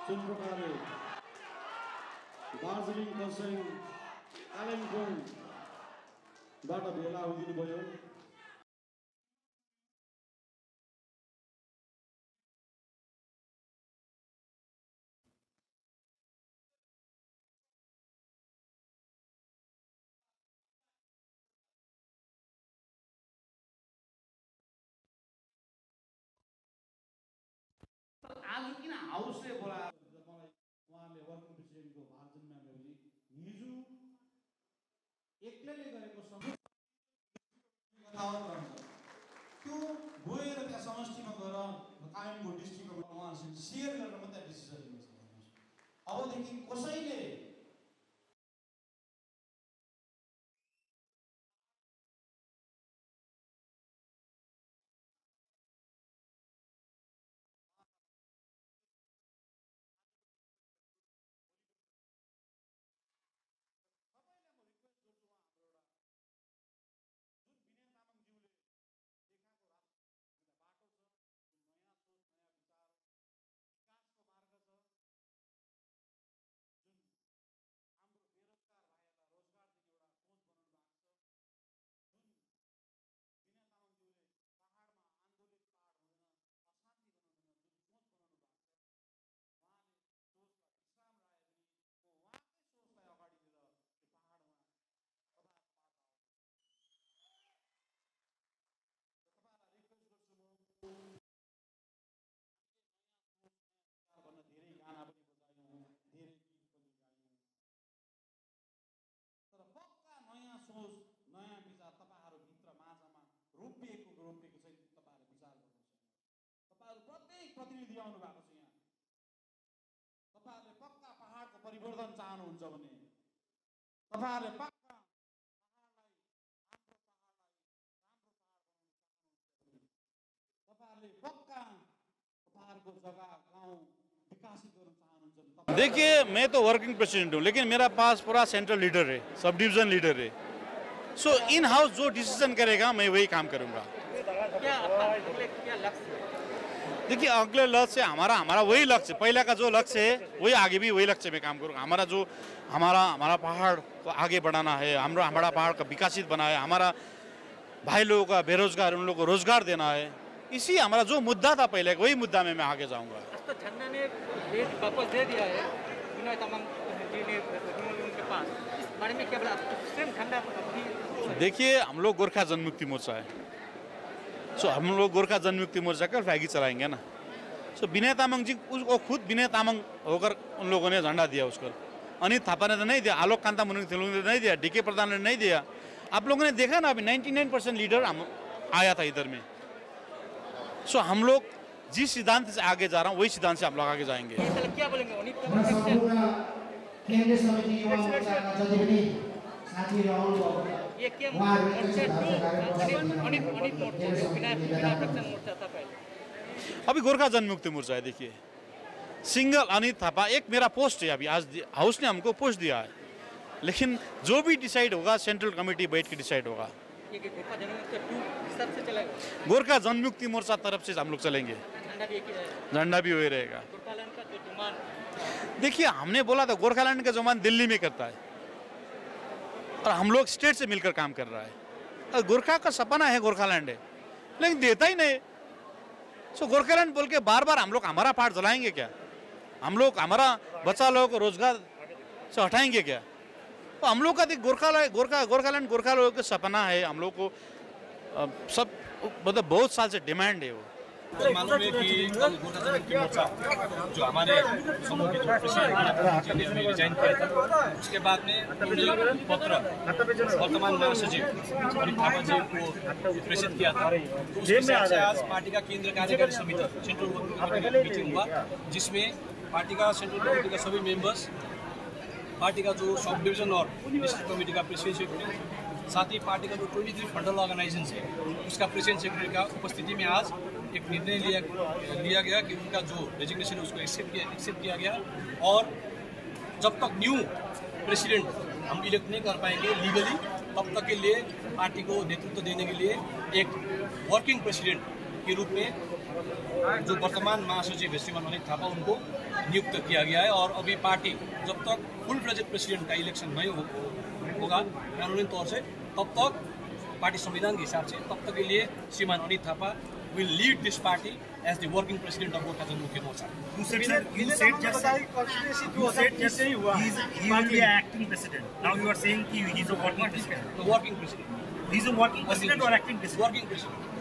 जुन प्रकारले दार्जिलिङ खरसाङ कालिम्पोङबाट भेला हुनु भयो। आज किन हाउसले बोलाएर मलाई उहाँले वर्किङ प्रेसिडेन्टको भार्जन म्यामले हिजो एक्लैले गरेको त्यो गएर त्यहाँ समष्टिमा गएर कालिम्पोङ डिस्ट्रिक्टमा उहाँसँग सेयर गरेर मात्रै डिसिजन लिन्छ। अबदेखि कसैले नयाँ विचार तपाईहरुभित्र माझमा रोपिएको चाहिँ तपाईहरु विचार गर्नुहोस्। तपाईहरु प्रत्येक प्रतिनिधि आउनु भएको छ यहाँ। तपाईहरुले पक्का पहाडको परिवर्तन चाहनुहुन्छ भने तपाईहरुले पक्का पहाडलाई हाम्रो पहाडलाई राम्रो पहाड बनाउन चाहनुहुन्छ। तपाईहरुले पक्का पहाडको जग्गा गाउँ विकसित गर्न चाहनुहुन्छ। देखिए, मैं तो वर्किंग प्रेसिडेंट हूँ, लेकिन मेरा पास पूरा सेंट्रल लीडर है, सब डिवीजन लीडर है। सो इन हाउस जो डिसीजन करेगा मैं वही काम करूंगा। देखिए, अगले लक्ष्य हमारा वही लक्ष्य, पहले का जो लक्ष्य है वही आगे भी वही लक्ष्य में काम करूंगा। हमारा पहाड़ को आगे बढ़ाना है, हमारा पहाड़ का विकसित बना है, हमारा भाई लोगों का बेरोजगार उन लोगों को रोजगार देना है। इसी हमारा जो मुद्दा था पहले, वही मुद्दा में मैं आगे जाऊंगा। तो झंडा ने वापस दे दिया है विनय तामाङ जी ने उनके पास, इस बारे में क्या बोला? सेम झंडा देखिए, हम लोग गोरखा जनमुक्ति मोर्चा है। सो हम लोग गोरखा जनमुक्ति मोर्चा का फ्लैग चलाएंगे ना। सो विनय तामाङ जी उसको खुद विनय तामाङ होकर उन लोगों ने झंडा दिया उसको। अनित थापा ने तो नहीं दिया, आलोक कांता मुनुङ थेलुङ ने नहीं दिया, डीके प्रधान ने नहीं दिया। आप लोगों ने देखा ना, अभी 99% लीडर हम आया था इधर में। सो हम लोग जिस सिद्धांत से आगे जा रहा हूँ वही सिद्धांत से हम लोग आगे जाएंगे। क्या बोलेंगे? अभी गोरखा जनमुक्ति मोर्चा है। देखिए, सिंगल अनित थापा एक मेरा पोस्ट है। अभी आज हाउस ने हमको पोस्ट दिया है, लेकिन जो भी डिसाइड होगा सेंट्रल कमेटी बैठ के डिसाइड होगा। गोरखा जनमुक्ति मोर्चा तरफ से हम लोग चलेंगे, झंडा भी वही रहेगा। देखिए, हमने बोला था गोरखालैंड का जुमान दिल्ली में करता है और हम लोग स्टेट से मिलकर काम कर रहा है। और गोरखा का सपना है गोरखालैंड है, लेकिन देता ही नहीं। सो गोरखालैंड बोल के बार बार हम लोग हमारा पार्ट जलाएंगे क्या? हम लोग हमारा बच्चा लोगों को रोजगार से हटाएंगे क्या? तो हम लोग का गोरखालैंड गोरखा लोगों का सपना है। हम लोग को सब मतलब बहुत साल से डिमांड है वो। मालूम है कि कल गोरखा जनमुक्ति मोर्चा जो हमारे समूह के जो प्रेसिडेंट जी ने रिजाइन किया था, उसके बाद में पत्र वर्तमान महासचिव अनित थापा जी को प्रेषित किया था। तो उसके हिसाब से आज पार्टी का केंद्रीय कार्यकारी समिति सेंट्रल कमेटी का मीटिंग हुआ, जिसमें पार्टी का सेंट्रल कमेटी का सभी मेंबर्स, पार्टी का जो सब डिवीजन और डिस्ट्रिक्ट कमेटी का प्रेसिडेंट सेक्रेटरी, साथ ही पार्टी का जो 23 फंडल ऑर्गेनाइजेशन है उसका प्रेसिडेंट सेक्रेटरी का उपस्थिति में आज एक निर्णय लिया गया कि उनका जो रेजिग्नेशन है उसको एक्सेप्ट किया गया। और जब तक न्यू प्रेसिडेंट हम इलेक्ट नहीं कर पाएंगे लीगली, तब तक के लिए पार्टी को नेतृत्व देने के लिए एक वर्किंग प्रेसिडेंट के रूप में जो वर्तमान महासचिव है श्रीमान अनित थापा, उनको नियुक्त किया गया है। और अभी पार्टी जब तक फुल फ्लेजेड प्रेसिडेंट का इलेक्शन नहीं होगा कानूनी तौर से, तब तक पार्टी संविधान के हिसाब से तब तक के लिए श्रीमान Anit Thapa will lead this party as the working president of Gorkha Janmukhi Morcha. You said he will be an acting president. Now you are saying he is a working president. The working president. He is a working president or acting president? Working president.